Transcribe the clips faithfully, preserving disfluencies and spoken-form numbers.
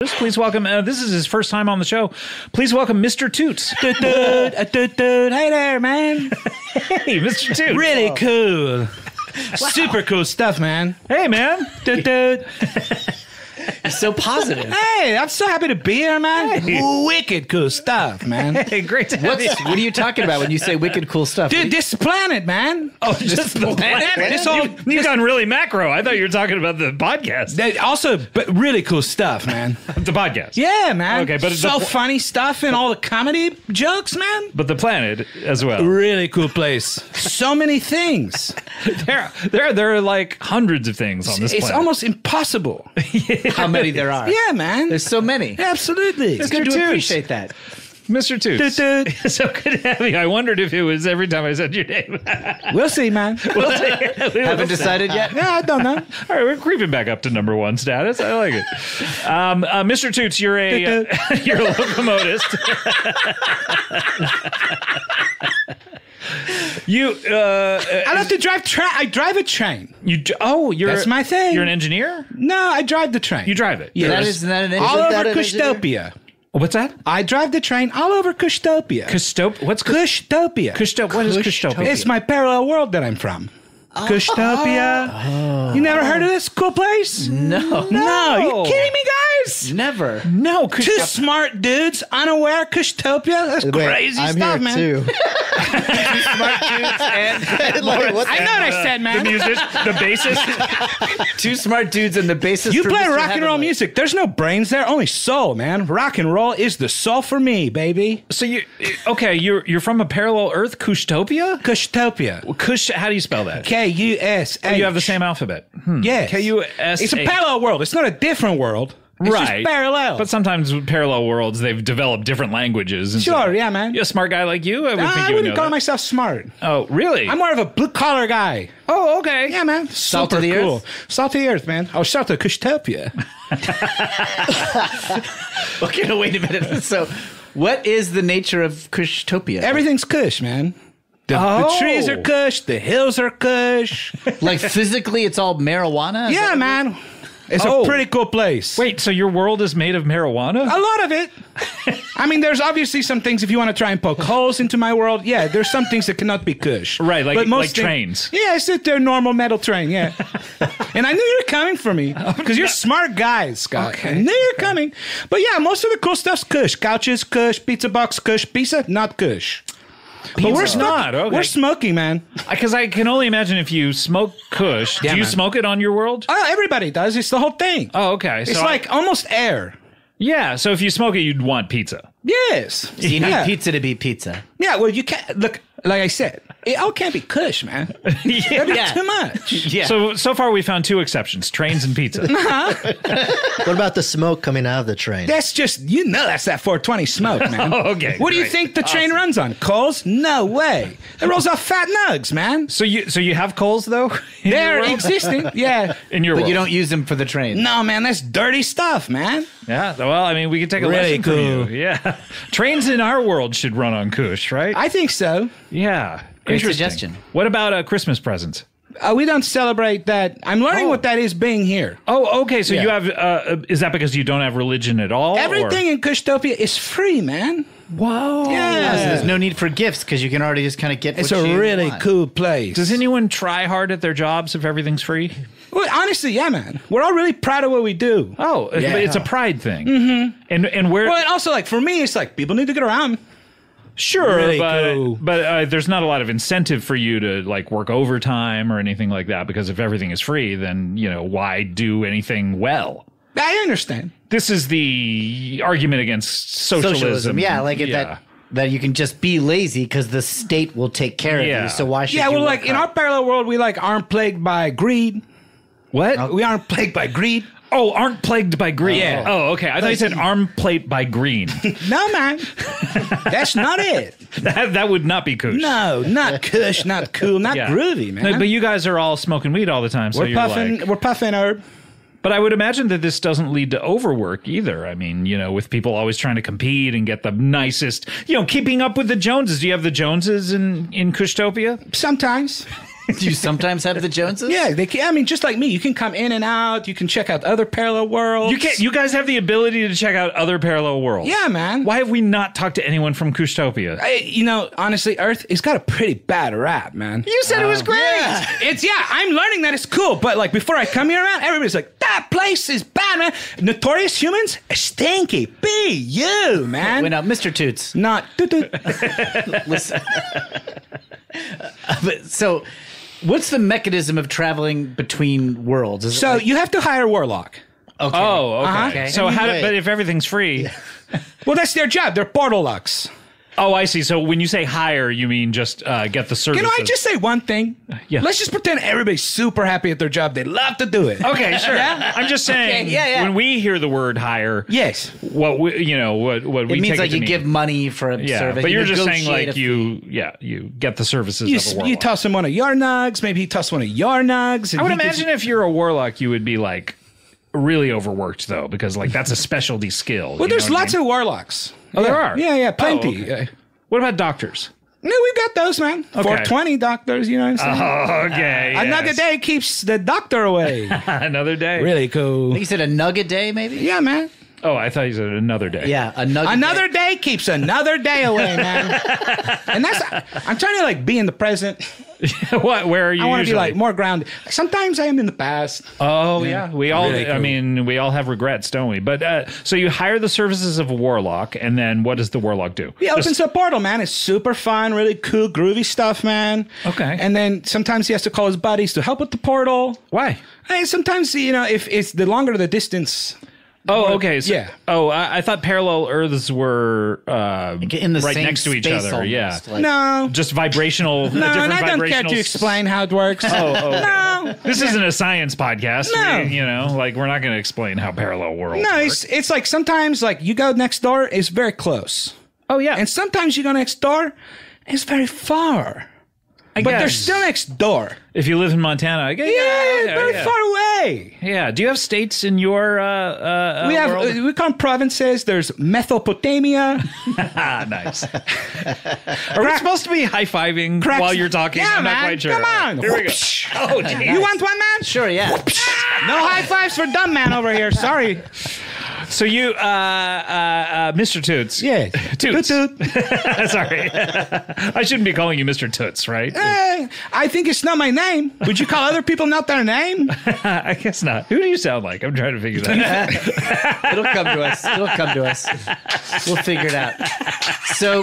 Please welcome, uh, this is his first time on the show. Please welcome Mister Toots. Doot, doot, uh, doot, doot. Hey there, man. Hey, Mister Toots. Really cool. Wow. Super cool stuff, man. Hey, man. Doot, doot. You're so positive. Hey, I'm so happy to be here, man. Hey. Wicked cool stuff, man. Hey, great to have What's, you. what are you talking about when you say wicked cool stuff? Dude, this planet, man. Oh, just the planet? This whole, You, you've gone really macro. I thought you were talking about the podcast. They also, but really cool stuff, man. The podcast. Yeah, man. Okay, but so the, funny stuff and all the comedy jokes, man. but the planet as well. Really cool place. So many things. There, there, there are like hundreds of things on this It's planet. almost impossible. How many there are? Yeah, man. There's so many. Absolutely. It's good to Toots. appreciate that. Mister Toots. Doot, doot. So good to have you. I wondered if it was every time I said your name. We'll see, man. We'll take it. We will Haven't see. decided yet? Yeah, I don't know. All right, we're creeping back up to number one status. I like it. Um, uh, Mister Toots, you're a Doot, uh, you're a locomotivist. you uh, I love to drive train. I drive a train. you d- oh you're That's my thing. You're an engineer. No, I drive the train. You drive it. Yeah. That You're a- is that an all is that over an engineer? Kushtopia. What's that? I drive the train all over Kushtopia. Kushtop. What's Kush? Kushtopia. Kushtop. What is Kushtopia? It's my parallel world that I'm from. Kushtopia. You never heard of this cool place? No. No. You kidding me, guys? Never. no Two Kushtop. smart dudes unaware Kushtopia. That's Wait, crazy I'm stuff, here man. too. Smart dudes and Like, what I know what I said, The man. musician, the bassist. two smart dudes and the bassist. You for play Mister rock and roll Heavenly. music. There's no brains there, only soul, man. Rock and roll is the soul for me, baby. So you okay? You're you're from a parallel Earth, Kushtopia. Kushtopia. Kush. How do you spell that? K U S H. You have the same alphabet. Hmm. Yes. K U S. It's a parallel world. It's not a different world. It's Right. just parallel. But sometimes with parallel worlds, they've developed different languages. And Sure, so- yeah, man. You're a smart guy like you. I would think I you would wouldn't know call that. myself smart. Oh, really? I'm more of a blue collar guy. oh, okay. Yeah, man. Salt Super of the cool. earth? Salt of the earth, man. Oh, salt of Kushtopia. Okay, no, wait a minute. So, what is the nature of Kushtopia? Everything's Kush, man. The, Oh. the trees are Kush. The hills are Kush. Like physically, it's all marijuana. Is Yeah, that- man. It's Oh. a pretty cool place. Wait, so your world is made of marijuana? A lot of it. I mean, there's obviously some things if you want to try and poke holes into my world. Yeah, there's some things that cannot be Kush. Right, like- But most like thing- trains. Yeah, it's just a normal metal train. Yeah. And I knew you were coming for me because you're smart guys, Scott. Okay. I knew you were coming. But yeah, most of the cool stuff's Kush. Couches, Kush. Pizza box, Kush. Pizza, not Kush. But we're Pizza. smoking. Not, okay. We're smoking, man. Because I can only imagine if you smoke Kush. Yeah, do you man. smoke it on your world? Oh, everybody does. It's the whole thing. Oh, okay. it's so I- like almost air. yeah. So if you smoke it, you'd want pizza. Yes. So you need yeah. pizza to be pizza. Yeah, well, you can't look. Like I said, it all can't be Kush, man. yeah. That'd be Yeah. too much. Yeah. So so far we found two exceptions: trains and pizza. What about the smoke coming out of the train? That's just you know that's that four twenty smoke, man. Oh, okay, What do you great. think the train runs on? Coals? No way. It rolls off fat nugs, man. So you so you have coals though? in your They're world? existing. Yeah. in your but world. you don't use them for the train. No, man, that's dirty stuff, man. Yeah. Well, I mean, we could take a Really lesson from cool. you. Yeah. Trains in our world should run on Kush, right? I think so. yeah. Great Interesting. suggestion. What about uh, Christmas presents? Uh, we don't celebrate that. I'm learning Oh. what that is being here. Oh, okay. So Yeah. you have. Uh, is that because you don't have religion at all? or- Everything in Kushtopia is free, man. Whoa. Yeah. So there's no need for gifts because you can already just kind of get. It's what a you really want. cool place. Does anyone try hard at their jobs if everything's free? Well, honestly, yeah, man. We're all really proud of what we do. Oh, Yeah. but it's a pride thing. Mm-hmm. And and where? Well, and also, like, for me, it's like people need to get around. Sure, Really but cool. but uh, there's not a lot of incentive for you to like work overtime or anything like that because if everything is free, then you know why do anything well? I understand. This is the argument against socialism. socialism. Yeah, like it, Yeah. that that you can just be lazy because the state will take care Yeah. of you. So why should Yeah, you well, work like in our hard? parallel world, we like aren't plagued by greed. What? We aren't plagued by greed. Oh, aren't plagued by greed. Yeah. Oh, okay. I thought you said arm plate by green. No, man, that's not it. that that would not be Kush. No, not Kush, not cool, not Yeah. groovy, man. No, but you guys are all smoking weed all the time, so we're you're puffing, like. we're puffing herb. But I would imagine that this doesn't lead to overwork either. I mean, you know, with people always trying to compete and get the nicest, you know, keeping up with the Joneses. Do you have the Joneses in in Kushtopia? Sometimes. Do you sometimes have the Joneses? Yeah, they can, I mean, just like me, you can come in and out. You can check out other parallel worlds. You can You guys have the ability to check out other parallel worlds. Yeah, man. Why have we not talked to anyone from Kushtopia? I, you know, honestly, Earth has got a pretty bad rap, man. You said it was great. Yeah. It's yeah. I'm learning that it's cool, but like before I come here around, everybody's like, "That place is bad, man. Notorious humans, stinky. Be you, man." Wait, now, Mister Toots. Not. Listen. But, so, what's the mechanism of traveling between worlds? Is it So like- you have to hire a warlock. okay. Oh, okay. Uh-huh. Okay. So how? Do, Wait. but if everything's free, Well, that's their job. They're portal lucks. oh, I see. So when you say hire, you mean just uh, get the service. Can I just say one thing? Yeah. Let's just pretend everybody's super happy at their job. They love to do it. Okay, sure. I'm just saying. Okay, yeah, yeah. When we hear the word hire, Yes. what we, you know, what what we It means take like it to you mean. give money for a Yeah, service. but you're just saying negotiate like a you, fee. yeah, you get the services You, of a warlock. you toss him one of your nugs. Maybe he toss one of your nugs. and I would he gives- imagine if you're a warlock, you would be like really overworked though, because like that's a specialty skill. Well, there's lots of warlocks. Oh, there Yeah. are? Yeah, yeah, Oh, plenty. okay. Uh, What about doctors? No, we got those, man. four twenty doctors, you know what I'm saying? Okay, Another yes. day keeps the doctor away. another day. Really cool. You said a nug a day, maybe? Yeah, man. Oh, I thought you said another day. Yeah, a nug. a Another day. day keeps another day away, man. And that's, I'm trying to like be in the present. What? Where are you? I want to be usually? like more grounded. Sometimes I am in the past. Oh yeah, we all. Really I cool. mean, we all have regrets, don't we? But uh, so you hire the services of a warlock, and then what does the warlock do? He Just- opens a portal, man. It's super fun, really cool, groovy stuff, man. Okay. And then sometimes he has to call his buddies to help with the portal. Why? Hey, sometimes, you know, if it's the longer the distance. Oh, okay. So, Yeah. Oh, I, I thought parallel Earths were uh, In the right same next to each space other. almost, Yeah. like- No. Just vibrational. No, and I don't care to explain how it works. Oh, oh, okay. No. This isn't a science podcast. No. We, you know, like we're not going to explain how parallel worlds No, work. it's, it's like sometimes like you go next door, it's very close. Oh yeah, And sometimes you go next door, it's very far. I But they're guess. still next door. If you live in Montana, I guess. Yeah, yeah, very yeah. far away. Yeah. Do you have states in your uh, uh, We uh, have world? uh, we call them provinces. There's Mesopotamia. Ah, nice. Are we supposed to be high fiving Cracks- while you're talking? Yeah, I'm not man. quite sure. Come on. Here we go. Oh, geez. You want one, man? Sure, yeah. No high fives for dumb man over here. Sorry. So you, uh, uh, uh, Mister Toots. Yeah. Toots. Toot, toot. Sorry. I shouldn't be calling you Mister Toots, right? Eh, I think it's not my name. Would you call other people not their name? I guess not. Who do you sound like? I'm trying to figure that out. It'll come to us. It'll come to us. We'll figure it out. So,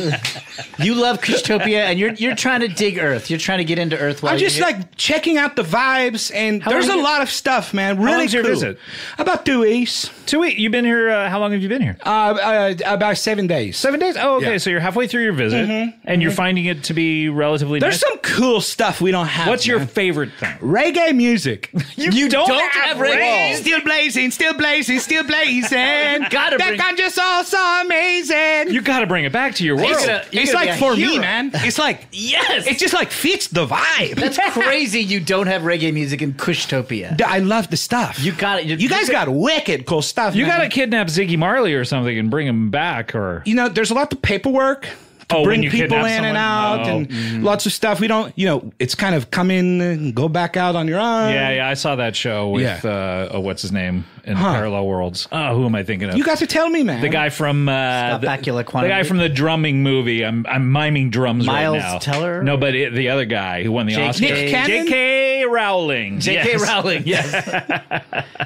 you love Kushtopia, and you're you're trying to dig Earth. You're trying to get into Earth. While I'm just you're here. like checking out the vibes, and there's long a you- lot of stuff, man. Really long's your cool. visit? About two weeks. Two weeks. You've been here. Uh, how long have you been here? Uh, uh, about seven days. Seven days. Oh, okay. Yeah. So you're halfway through your visit, and you're finding it to be relatively. There's nice. some cool stuff we don't have. What's your man. favorite thing? reggae music? You, don't have reggae. Still blazing, still blazing, still blazing. gotta that bring- kind just all so amazing. You got to bring it back to your world. You're gonna- you're it's gonna like be a for me, hero. man. It's like Yes. it just like fits the vibe. That's crazy. You don't have reggae music in Kushtopia. I love the stuff. You got it. You guys got wicked cool stuff. You man. got to kidnap Ziggy Marley or something and bring him back, or You know, there's a lot of paperwork to Oh, when bring you people in kidnap and out, someone? Oh. and lots of stuff. We don't, you know, it's kind of come in and go back out on your own. yeah, yeah. I saw that show with Yeah. uh, oh, what's his name in Parallel Worlds. Oh, who am I thinking of? You got to tell me, man. the guy from uh, the, Bakula the Quantum guy Leap? from the drumming movie. I'm I'm miming drums Miles right now. Teller? No, but it, the other guy who won the J K Oscar. Nick Cannon? J K Rowling. J K Yes. Rowling. Yes.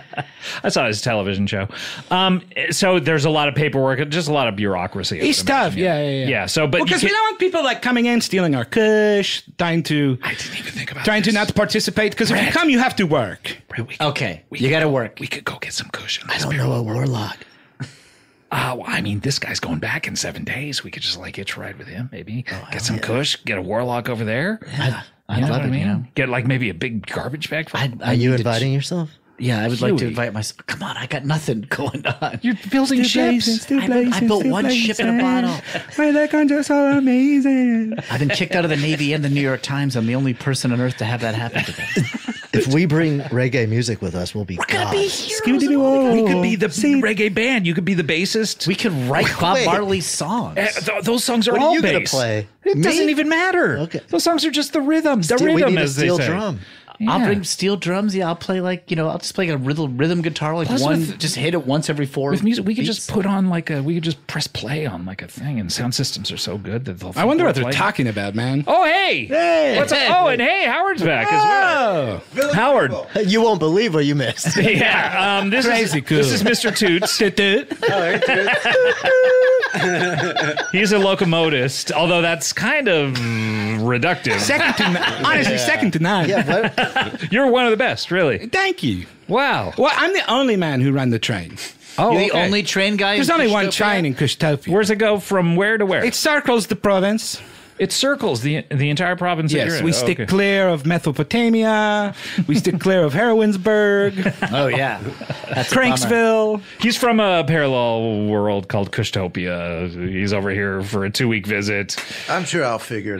I saw his television show. Um, so there's a lot of paperwork, just a lot of bureaucracy. I It's would tough. imagine. Yeah, yeah, yeah. Yeah. So, but you because we can't- don't want people like coming in, stealing our kush, trying to I didn't even think about trying to this. not participate. Because if you Brett. come, you have to work. Brett, we, Okay. You got to work. we could go get some cushion. I don't know a warlock. Uh, well, I mean, this guy's going back in seven days. We could just like hitch a ride with him, maybe Oh, get some kush, get a warlock over there. I'd, I'd You know love what I it, mean? you know. Get like maybe a big garbage bag for him. I'd, I Are you need to inviting yourself? Yeah, I would like to Hughie. invite myself. Come on, I got nothing going on. You're building ships. I, I built one ship in a bottle. My legends are so amazing. I've been kicked out of the Navy and the New York Times. I'm the only person on earth to have that happen to me. If we bring reggae music with us, we'll be We're gonna be gods. heroes. of all- We could be the reggae band. You could be the bassist. We could write Bob Wait. Marley's songs. Uh, th- those songs are What are all you gonna bass. play? It Me? doesn't even matter. Okay. Those songs are just the rhythm. The Steel- we rhythm, need a as they steel say. drum. I'll Yeah. bring steel drums. Yeah, I'll play like you know. I'll just play a rhythm rhythm guitar, like Plus one. with- just hit it once every four. With music, we could beats. just put on like a. We could just press play on like a thing, and sound systems are so good that they'll. I wonder they'll what they're play. talking about, man. Oh hey, Hey. what's up? Oh, and hey, Howard's back as well. Oh, Howard. You won't believe what you missed. Yeah, um, this Crazy is cool. this is Mister Toots. He's a locomotist, although that's kind of reductive. second to none. Honestly, second to none. Yeah, what? You're one of the best, really. Thank you. Wow. Well, I'm the only man who ran the train. Oh, You're the okay. only train guy. There's in only one Kushtopia? train in Kushtopia. Where's it go from where to where? It circles the province. It circles the the entire province. that you're Yes, in. we Oh, stick okay. clear of Mesopotamia. We stick clear of Heroinsburg, Oh yeah, that's a bummer. Cranksville. He's from a parallel world called Kushtopia. He's over here for a two week visit. I'm sure I'll figure it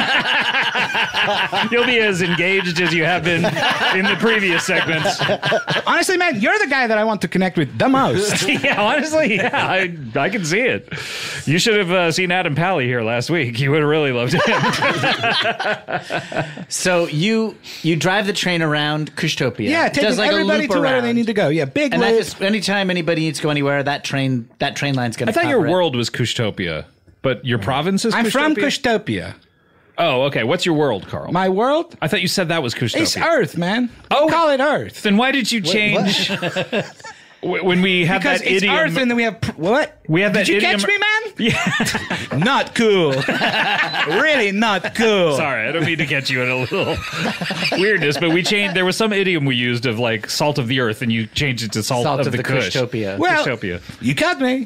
out. You'll be as engaged as you have been in the previous segments. Honestly, man, you're the guy that I want to connect with the most. Yeah, honestly, yeah, I, I can see it. You should have uh, seen Adam Pally here last week. You would have really loved him. So you you drive the train around Kushtopia. Yeah, It taking does like a everybody loop to where around. they need to go. Yeah, big And that loop. just anytime anybody needs to go anywhere, that train that train line's going I to. thought your world was Kushtopia, but your province is I'm from Kushtopia? Kushtopia. Oh, okay. What's your world, Carl? My world? I thought you said that was Kushtopia. It's Earth, man. Oh. We call it Earth. Then why did you change w- when we had Because that it's idiom? Earth and then we have... Pr- what? We have that Did you idiom- catch me, man? Yeah. Not cool. Really not cool. Sorry, I don't mean to catch you in a little weirdness, but we changed. There was some idiom we used of like salt of the earth, and you changed it to salt, Salt of, of the, the Kush. Kushtopia. Well, Kushtopia. you caught me.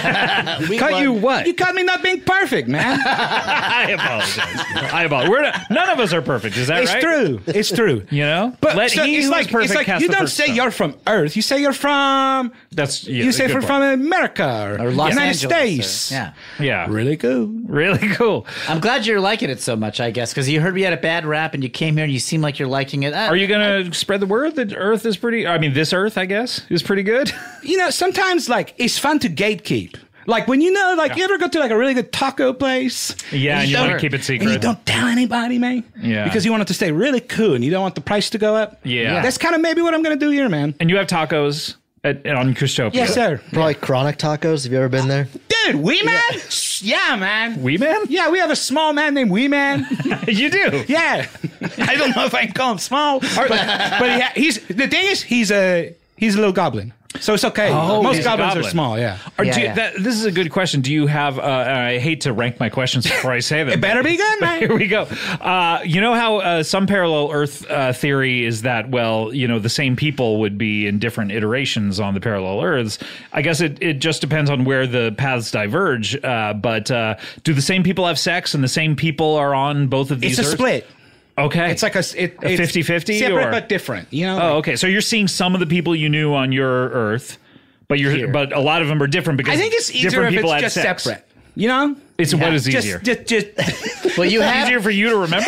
We Cut won. you what? You caught me not being perfect, man. I apologize. I apologize. We're not, none of us are perfect. Is that It's right? true. It's true. You know, But let so he it's who is like, perfect it's like cast you the don't first say stone. you're from Earth. You say you're from... That's yeah, you say good you're point. from America or, Or Los United Angeles. States. Or, yeah. Yeah, Really cool. really cool. I'm glad you're liking it so much, I guess, because you heard we had a bad rap and you came here and you seem like you're liking it. Ah, Are you gonna spread the word that Earth is pretty? I mean, this Earth, I guess, is pretty good. You know, sometimes like it's fun to gatekeep. Like when you know, like you ever go to like a really good taco place? Yeah, and you don't- want to keep it And you secret. don't tell anybody, man. Yeah. Because you want it to stay really cool and you don't want the price to go up. Yeah. That's kind of maybe what I'm going to do here, man. And you have tacos at, on Kushtopia. Yes, sir. Probably Chronic Tacos. Have you ever been there? Dude, Wee Man? Yeah, man. Wee Man? Yeah, we have a small man named Wee Man. You do. Yeah. I don't know if I can call him small, but, but he ha- he's the thing is he's a he's a little goblin. So it's okay. Oh, Most he's a goblins goblin. are small, yeah. Or Yeah, do you- yeah. That, this is a good question. Do you have? Uh, I hate to rank my questions before I say them. It better be good, man. Here we go. Uh, you know how uh, some parallel Earth uh, theory is that, well, you know, the same people would be in different iterations on the parallel Earths. I guess it, it just depends on where the paths diverge. Uh, but uh, do the same people have sex and the same people are on both of these It's a Earths? split. Okay. It's like a, it, A it's fifty-fifty separate or- but different. You know. Oh, okay. So you're seeing some of the people you knew on your Earth, but you're Here. but a lot of them are different because I think it's easier different if people it's had just sex. separate. You know. It's what is Just, easier? just, just. Well, you have Easier for you to remember?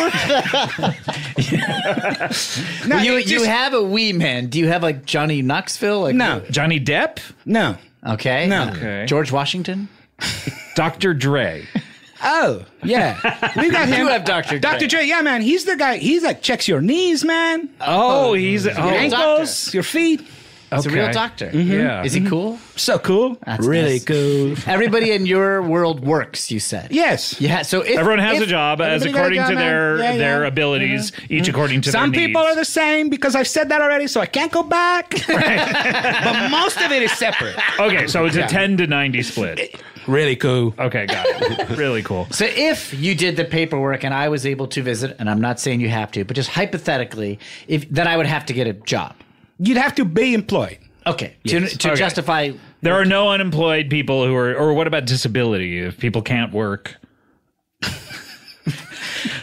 No, you it you just- have a wee man. Do you have like Johnny Knoxville? Like No. Johnny Depp? No. Okay. No. Okay. George Washington. Doctor Dre. Oh, yeah. We got him. You have Doctor Dre. Doctor Dre, yeah, man. He's the guy. He's like checks your knees, man. Oh, he's oh, your real ankles, doctor. your feet. He's a real okay. doctor. Yeah. Is he cool? So cool. That's really nice. cool. Everybody in your world works. You said. Yes. Yeah. So if, Everyone has if- a job as everybody got a according job, to man. their Yeah, their yeah. abilities, each according to Some their people needs. are the same because I've said that already, so I can't go back. But most of it is separate. Okay, so it's a Yeah. ten to ninety split. Really cool. Okay, got it. Really cool. So if you did the paperwork and I was able to visit, and I'm not saying you have to, but just hypothetically, if then I would have to get a job. You'd have to be employed. Okay. To, to Okay. justify. There are no unemployed people who are, or what about disability? If people can't work,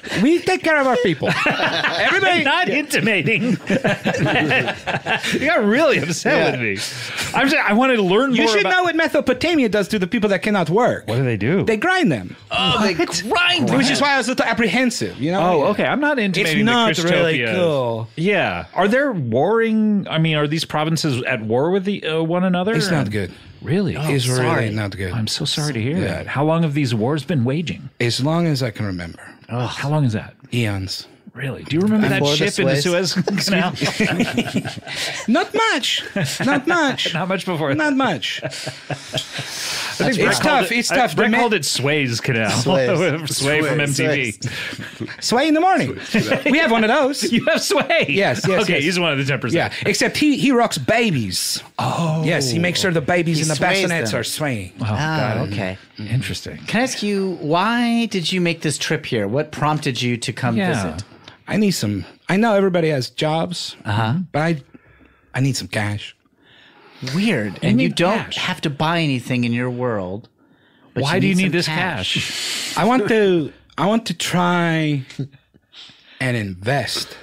We take care of our people. Everybody, not intimating. You got really upset Yeah. with me. I'm just, I wanted to learn you more should about. know what Mesopotamia does to the people that cannot work. What do they do? They grind them. Oh, they grind. Which is why I was a little apprehensive, you know? Oh, okay. I'm not intimating It's not the really Kushtopia. cool. Yeah. Are there warring? I mean, are these provinces at war with the, uh, one another? It's not good. Really? It's sorry. really not good. I'm so sorry to hear Yeah. that. How long have these wars been waging? As long as I can remember. How long is that? Eons. Really? Do you remember that Before the ship in the Suez Canal? Not much. Not much. Not much before. Not much. I think Brett It's called tough. it- It's I- tough. Brett The called ma- it Sway's Canal. Sway. Sway from M T V. Sway. Sway in the morning. We have one of those. You have Sway. Yes, yes, Okay, yes. he's one of the ten percent. Yeah, except he he rocks babies. Oh. Yes, he makes sure the babies He in the sways bassinets them. are swaying. Oh, got Oh, it. okay. Interesting. Can I ask you, why did you make this trip here? What prompted you to come Yeah. visit? I need some. I know everybody has jobs, Uh-huh. but I I need some cash. Weird. And you need don't cash? have to buy anything in your world. but Why do you need some this cash? I want to I want to try and invest.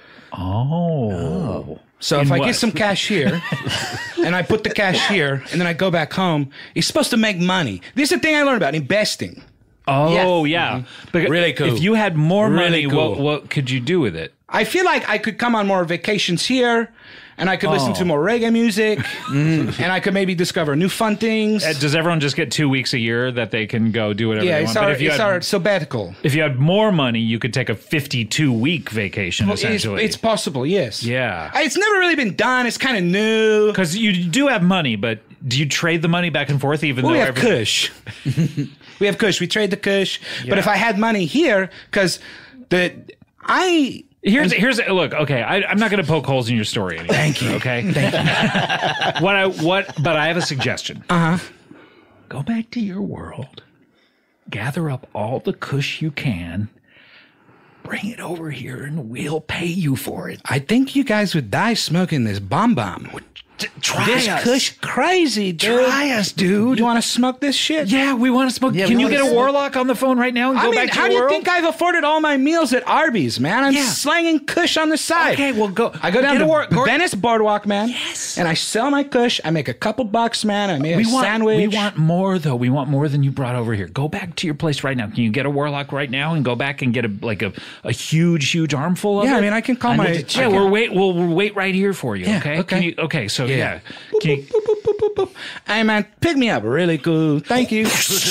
Oh. So In if I what? get some cash here and I put the cash here and then I go back home, it's supposed to make money. This is the thing I learned about investing. Oh, Yes. yeah. But Really cool. If you had more Really money, cool. what, what could you do with it? I feel like I could come on more vacations here and I could listen Oh. to more reggae music and I could maybe discover new fun things. Uh, Does everyone just get two weeks a year that they can go do whatever yeah, they it's, want? our, But if you it's had, our sabbatical. if you had more money, you could take a fifty-two week vacation, It's, essentially. it's possible, yes. Yeah. Uh, It's never really been done. It's kind of new. Because you do have money, but do you trade the money back and forth even Well, though we have every- Kush. we have Kush. We trade the Kush. But if I had money here, because the I Here's here's look. Okay, I, I'm not going to poke holes in your story anymore. Thank you. Okay. Thank you. what I what? But I have a suggestion. uh huh. Go back to your world. Gather up all the kush you can. Bring it over here, and we'll pay you for it. I think you guys would die smoking this bomb bomb. T- try This us. Kush crazy, dude. Try us, dude. You want to smoke this shit? Yeah, we want to smoke. Yeah, Can we you wanna get a smoke. warlock on the phone right now and I go mean, back to how your do you world? think I've afforded all my meals at Arby's, man? I'm Yeah. slanging Kush on the side. Okay, well, go- I go down get to a war- go- Venice Boardwalk, man. Yes. And I sell my Kush. I make a couple bucks, man. I make we a want, sandwich. we want more, though. We want more than you brought over here. Go back to your place right now. Can you get a warlock right now and go back and get a like a, a huge, huge armful of Yeah, it? I mean, I can call I my. need to Yeah, check we're wait. We'll, we'll wait right here for you. Yeah, okay. okay. Can you, okay. So yeah. Yeah. Can you, Boop, boop, boop, boop, boop. Hey, man, pick me up. Really cool. Thank you.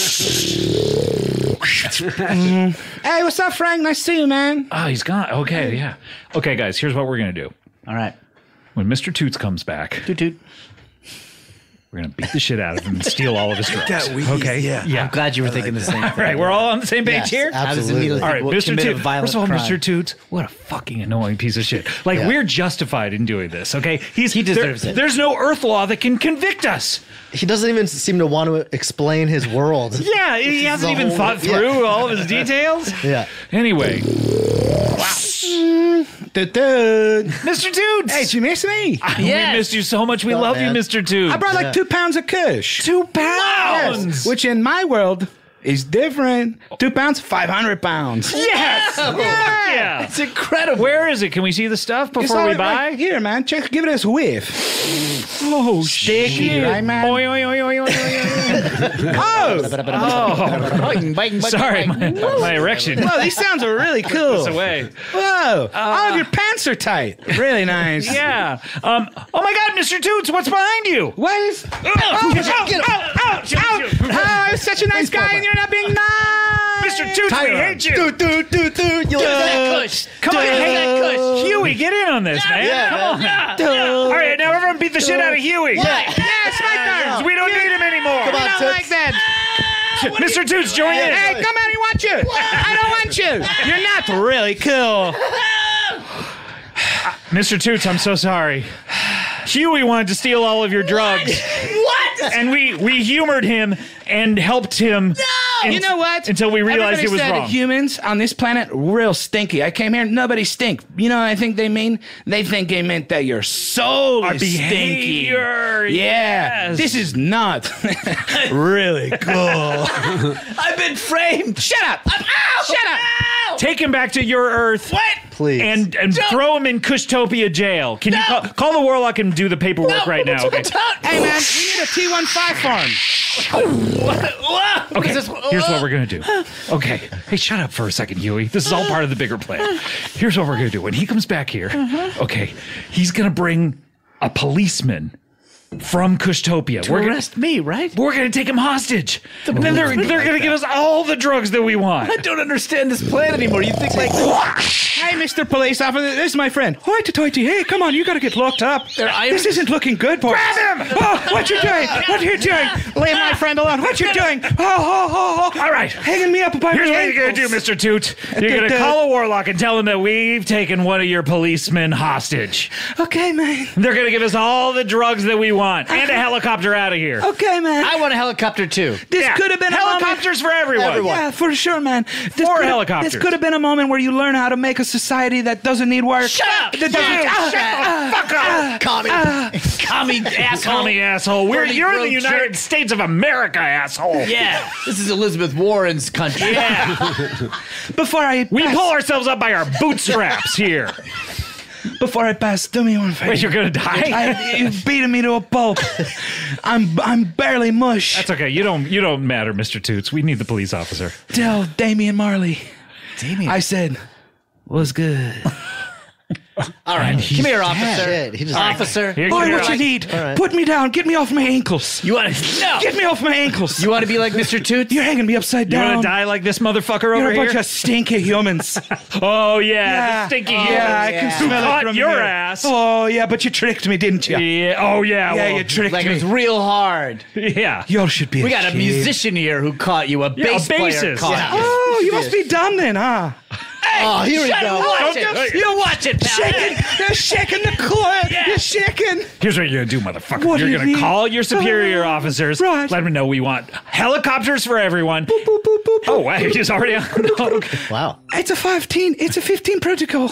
Mhm. Hey, what's up, Frank? Nice to see you, man. oh, he's gone. Okay. Yeah. Okay, guys. Here's what we're gonna do. All right. When Mister Toots comes back, Toot toot. we're gonna beat the shit out of him and steal all of his drugs. okay. yeah. Yeah. I'm glad you were thinking the same All thing. right. We're all on the same page Yes, here. I was absolutely. immediately All right, thinking, well, Mister commit a Toots. violent First of all, crime. Mister Toots, what a fucking annoying piece of shit. Like Yeah. we're justified in doing this. Okay, he's He deserves there- it. There's no Earth law that can convict us. He doesn't even seem to want to explain his world. Yeah, he is hasn't the even whole- thought yeah. through all of his details. Yeah. Anyway, Dude. Mister Toots. Hey, did you miss me? we Yes. missed you so much. We Oh, love you, man. Mister Toots. I brought like Yeah. two pounds of Kush. two pounds. Which in my world is different. Two pounds, five hundred pounds. Yes. Fuck yeah. It's incredible. Where is it? Can we see the stuff It's before all we right buy? here, man. Check, give it a whiff. Oh, Sticky, shit. right, man? Oi, oi, oi, oi, oi, oi, oi. Oh, Biting, biting, biting, Sorry, biting. my, my erection. whoa, these sounds are really cool. It's away. Whoa, all of your pants are tight. Really nice. Yeah. Um. Oh my God, Mister Toots, what's behind you? What is? Oh, oh, oh, Oh, I'm such a nice guy, and you're not being nice. Mister Toots, we hate you. Dude, dude, dude, dude. You that Kush. Come on, Give hey, that Kush. Hughie, get in on this, man. yeah, Come on. yeah. All right, now everyone beat the shit out of Hughie. Yeah, it's my turn. We don't need him anymore. Come I on, don't Toots. like that. Mister Toots, join in. Hey, come on, I want you. I don't want you. You're not really cool. Mister Toots, I'm so sorry. Hughie wanted to steal all of your drugs. What? And we we humored him and helped him. No! You know what? Until we realized Everybody it was said wrong. humans on this planet real stinky. I came here, nobody stink. You know what I think they mean? They think they meant that your soul Our is stinky. behavior, Yeah. yes. This is not really cool. I've been framed. Shut up. Shut up. take him back to your Earth. What? Please. And and throw him in Kushtopia jail. Can you No. call, call the warlock and do the paperwork right now? Okay. Hey, man, we need a T fifteen farm. Okay, here's what we're gonna do. Okay, hey, shut up for a second, Hughie. This is all part of the bigger plan. Here's what we're gonna do. When he comes back here, okay, he's gonna bring a policeman from Kushtopia. To We're gonna, arrest me, right? we're gonna take him hostage. And then they're, they're gonna give us all the drugs that we want. I don't understand this plan anymore. You think like Hey, Mister Police Officer, this is my friend. Hoity-toity, hey, come on, you gotta get locked up. This isn't looking good, boys. Grab him! Oh, what you doing? What are you doing? Leave my friend alone. What you doing? Oh, oh, oh, oh. All right. Hanging me up by Here's my what you're gonna ankles. do, Mister Toots. You're gonna Uh, call a warlock and tell him that we've taken one of your policemen hostage. Okay, man. They're gonna give us all the drugs that we want and a helicopter out of here. Okay, man. I want a helicopter too. This Yeah. could have been a moment. helicopters for everyone. Everyone. Yeah, for sure, man. This Four could have- helicopters. This could have been a moment where you learn how to make a society that doesn't need work. Shut up! That doesn't- You Ah, shut the fuck up! Commie. Commie asshole. Call me asshole. We're, Dirty you're in the road United jerk. States of America, asshole. Yeah, this is Elizabeth Warren's country. Yeah. Before I We pass, pull ourselves up by our bootstraps here. before I pass, do me one favor. Wait, you're gonna die? I, you've beaten me to a pulp. I'm I'm barely mush. That's okay. You don't you don't matter, Mister Toots. We need the police officer. Tell Damian Marley. Damien. I said, was good. All right, come here, officer. Shit, he just- Officer. Here, Boy, here, what you like- need? right. Put me down. Get me off my ankles. You want to? No. Get me off my ankles. You want to be like Mister Toots? You're hanging me upside You down. want to die like this motherfucker You're over a bunch here? of stinky humans. Oh yeah, the stinky yeah, humans. I yeah. can Who smell caught it from your here. ass? Oh yeah, but you tricked me, didn't you? Yeah. Oh yeah. Yeah, well, you tricked Like it me. was real hard. yeah. Y'all should be. We got a ashamed. musician here who caught you. A Yeah, a bass player bassist. caught Yeah. you. Oh, you must be dumb then, huh? Oh, here we Shut go. it, watch Don't it. do- You watch it, pal. Shaking, they're shaking the court. Yeah. You're shaking. Here's what you're gonna do, motherfucker. What do you're you gonna mean? call your superior officers. Right. Let them know we want helicopters for everyone. Boop, boop, boop, boop, Oh, boop. wow, he's already on. Oh, okay. Wow. It's a fifteen. It's a fifteen protocol.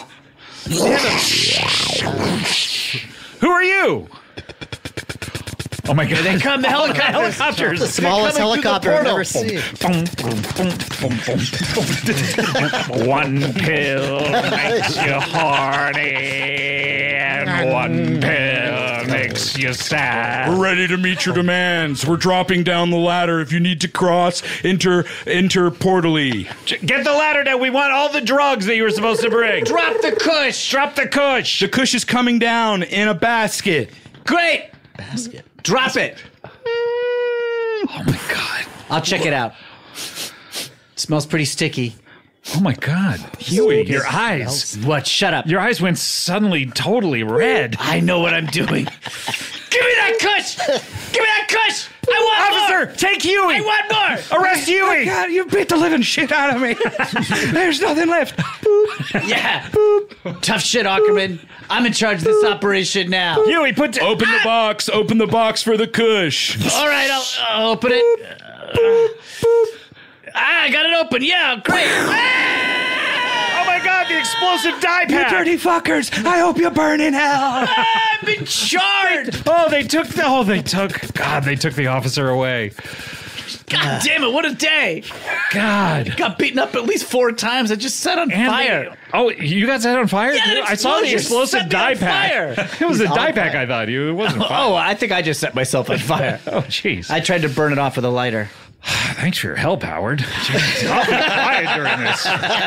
Who are you? Oh my god! They come the helicopters. helicopters. The smallest They're coming through helicopter the I've portal. ever seen. One pill makes you horny, and one pill makes you sad. We're ready to meet your demands. We're dropping down the ladder. If you need to cross, enter enter portally. Get the ladder down. We want all the drugs that you were supposed to bring. Drop the kush. Drop the kush. The kush is coming down in a basket. Great. Basket. Drop it. Oh my god. I'll check it out. Smells pretty sticky. Oh my god. Hughie, your eyes. What? Shut up. Your eyes went suddenly totally red. I know what I'm doing. Give me that kush. Give me that kush. I want more. Officer, take Hughie. I want more. Arrest Hughie. God, you beat the living shit out of me. There's nothing left. Boop. Yeah. Tough shit, Aukerman. I'm in charge of this operation now. Hughie, put. T- Open the box. Open the box for the kush. All right, I'll, I'll open it. Uh, ah, I got it open. Yeah, great. Ah, oh my god, the explosive dye You pack. dirty fuckers. I hope you burn in hell. I've been charred. Oh, they took the. Oh, they took. God, they took the officer away. God damn it, what a day. God. Got beaten up at least four times. I just set on And fire. they- oh, you got set on fire? Yeah, that I saw the explosion explosive set me dye on pack. fire. It was the He's dye on pack. fire. I thought you. It wasn't fire. Oh, I think I just set myself on fire. Oh, jeez. I tried to burn it off with a lighter. Thanks for your help, Howard. Jeez, I'll be quiet during this.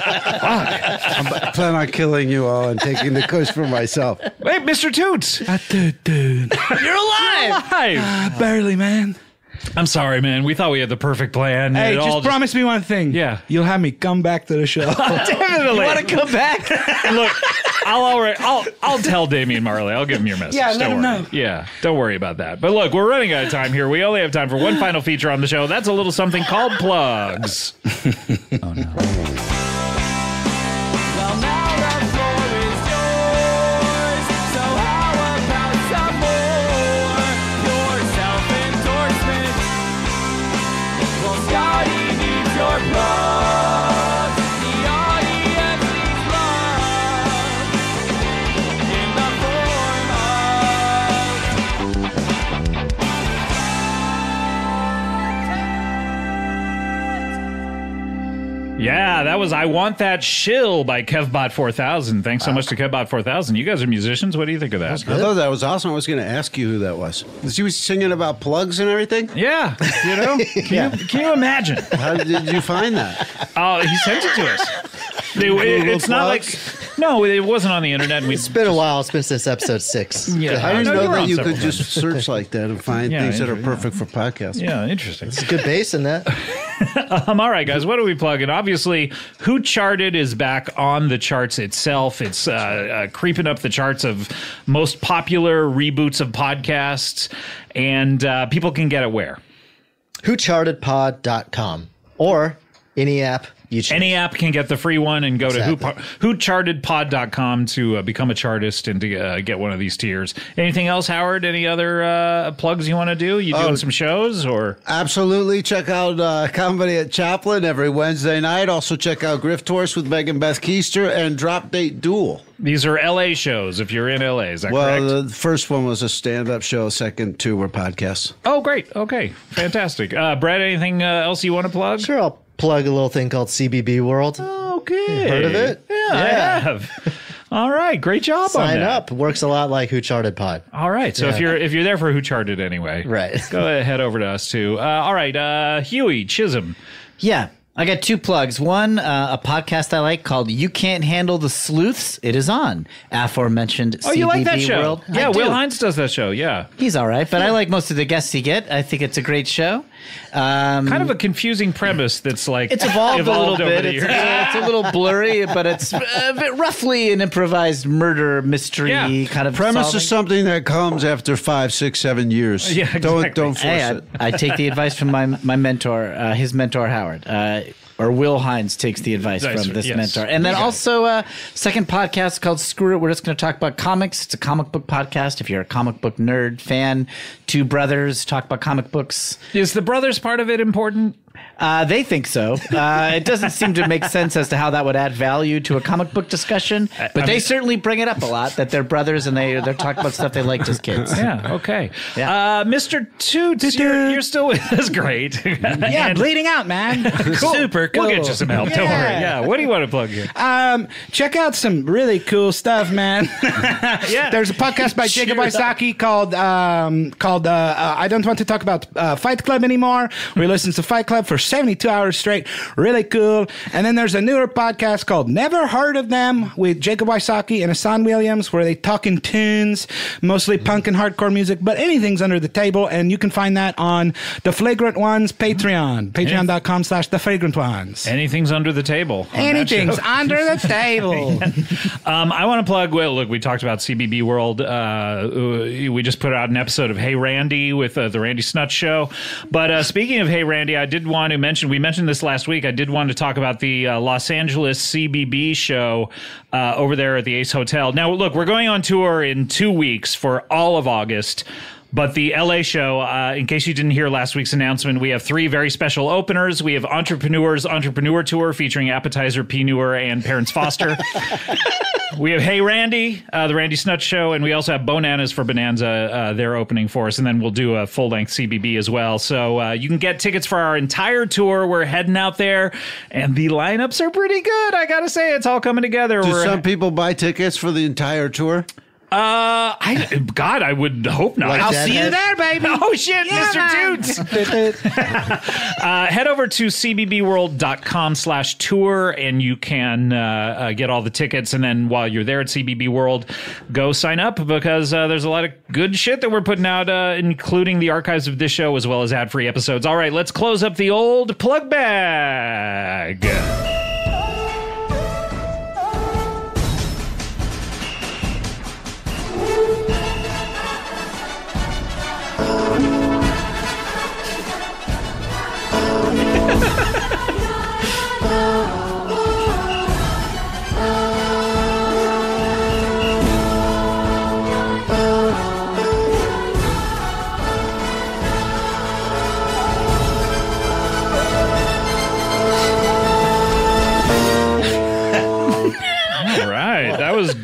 I plan on killing you all and taking the kush for myself. Hey, Mister Toots. I did, dude. You're alive. Hi. Uh, barely, man. I'm sorry, man. We thought we had the perfect plan. Hey, It just all promise me one thing. Yeah. You'll have me come back to the show. Definitely. You want to come back? Look, I'll already, I'll I'll tell Damian Marley. I'll give him your message. Yeah, let don't him worry. know. Yeah, don't worry about that. But look, we're running out of time here. We only have time for one final feature on the show. That's a little something called plugs. Well, now the floor is yours. So how about some more? Your self-endorsement. Well, Scotty needs your plug. The audience needs love. In the form of Yeah, that was I Want That Shill by Kevbot four thousand. Thanks so much to Kevbot four thousand. You guys are musicians. What do you think of that? I thought that was awesome. I was going to ask you who that was. Was he singing about plugs and everything? Yeah, you know? Can, you, can you imagine? How did you find that? Oh, he sent it to us. They, it- it's not like... No, it wasn't on the internet. And we It's been a while. It's been since episode six. Yeah, I didn't no, know you were that on you several could times. just search like that and find Yeah, things that are yeah. perfect for podcasts. Yeah, interesting. It's a good bass in that. Um, all right, guys, what do we plug in? Obviously, Who Charted is back on the charts itself. It's uh, uh, creeping up the charts of most popular reboots of podcasts, and uh, people can get it where? who charted pod dot com or any app you choose. Any app can get the free one, and go Exactly. to who charted pod dot com to uh, become a chartist and to uh, get one of these tiers. Anything else, Howard? Any other uh, plugs you want to do? You doing Oh. some shows or? Absolutely. Check out uh, Comedy at Chaplin every Wednesday night. Also check out Grift Horse with Megan Beth Keister and Drop Date Duel. These are L A shows if you're in L A. Is that Well, correct? the first one was a stand-up show. Second two were podcasts. Oh, great. Okay. Fantastic. Uh, Brett, anything uh, else you want to plug? Sure, I'll plug a little thing called C B B World. Okay. Heard of it? Yeah, I Yeah. have. All right. Great job on Sign that. up. Works a lot like Who Charted Pod. All right. So if Yeah. you're if you're there for Who Charted anyway, Right. go ahead, head over to us too. Uh, all right. Uh, Hughie, Chism. Yeah. I got two plugs. One, uh, a podcast I like called You Can't Handle the Sleuths. It is on aforementioned Oh, you like that C B B show? World. Yeah, I Will do. Hines does that show. Yeah. He's all right, but I like most of the guests he get. I think it's a great show. Um, Kind of a confusing premise that's like It's evolved, a little over bit. the It's, years. a- it's a little blurry, but it's uh, bit roughly an improvised murder mystery Yeah. kind of Premise solving. is something that comes after five, six, seven years. Yeah, Don't exactly. don't force Hey, it. I, I take the advice from my my mentor, uh, his mentor Howard, uh, or Will Hines takes the advice Nice, from this yes. mentor. And then You got it. also a second podcast called Screw It. We're just going to talk about comics. It's a comic book podcast. If you're a comic book nerd fan, two brothers talk about comic books. Is the brothers part of it important? Uh, they think so. Uh, it doesn't seem to make sense as to how that would add value to a comic book discussion, but I they mean- certainly bring it up a lot that they're brothers and they they're talking about stuff they liked as kids. Yeah. Okay. Yeah. Uh, Mister Toots, you're, you're still with us. Great. Yeah, And- bleeding out, man. Cool. Super cool. We'll get you some help. Don't worry. Yeah. Yeah. What do you want to plug here? Um, check out some really cool stuff, man. Yeah. There's a podcast by Jacob Cheer up. Wysocki called um, called uh, uh, I Don't Want to Talk About uh, Fight Club Anymore. We listen to Fight Club for seventy-two hours straight. Really cool. And then there's a newer podcast called Never Heard of Them with Jacob Wysocki and Hassan Williams, where they talk in tunes, mostly punk and hardcore music, but anything's under the table. And you can find that on The Flagrant Ones Patreon, patreon.com slash The Flagrant Ones. Anything's under the table. on that Anything's show. under the table. Um, I want to plug. Well, look, we talked about C B B World. Uh, we just put out an episode of Hey Randy with uh, the Randy Snut Show. But uh, speaking of Hey Randy, I did want to mention. We mentioned this last week. I did want to talk about the uh, Los Angeles C B B show uh, over there at the Ace Hotel. Now, look, we're going on tour in two weeks for all of August. But the L A show, uh, in case you didn't hear last week's announcement, we have three very special openers. We have Entrepreneurs Entrepreneur Tour featuring Appetizer, P-Newer, and Parents Foster. We have Hey Randy, uh, the Randy Snut Show, and we also have Bonanas for Bonanza. Uh, they're opening for us, and then we'll do a full-length C B B as well. So uh, you can get tickets for our entire tour. We're heading out there, and the lineups are pretty good. I gotta say, it's all coming together. Do We're- some people buy tickets for the entire tour? Uh, I God, I would hope not. Like I'll that see you head? there, baby. Oh shit, Yeah, Mister man. Toots. uh, head over to c b b world dot com slash tour and you can uh, uh, get all the tickets. And then while you're there at C B B World, go sign up because uh, there's a lot of good shit that we're putting out, uh, including the archives of this show as well as ad-free episodes. All right, let's close up the old plug bag.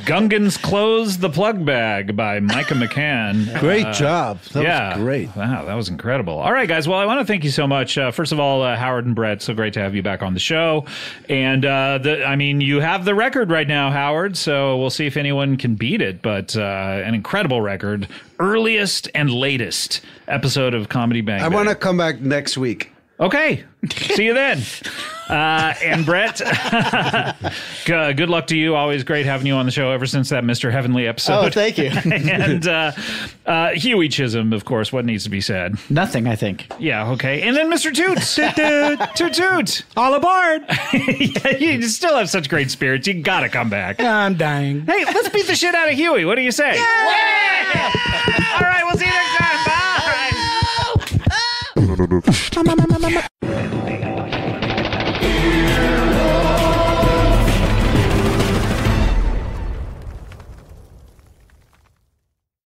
Gungans Close the Plug Bag by Micah McCann. Great Uh, job. That yeah. was great. Wow, that was incredible. All right, guys. Well, I want to thank you so much. Uh, first of all, uh, Howard and Brett, so great to have you back on the show. And uh, the, I mean, you have the record right now, Howard. So we'll see if anyone can beat it. But uh, an incredible record, earliest and latest episode of Comedy Bang. I Bang. want to come back next week. Okay. See you then. Uh, and Brett, g- good luck to you. Always great having you on the show ever since that Mister Heavenly episode. Oh, thank you. and uh, uh, Hughie Chism, of course. What needs to be said? Nothing, I think. Yeah, okay. And then Mister Toots. Toot toot. Toot toot. All aboard. Yeah, you still have such great spirits. You got to come back. I'm dying. Hey, let's beat the shit out of Hughie. What do you say? Yeah! All right, we'll see you next time. Bye.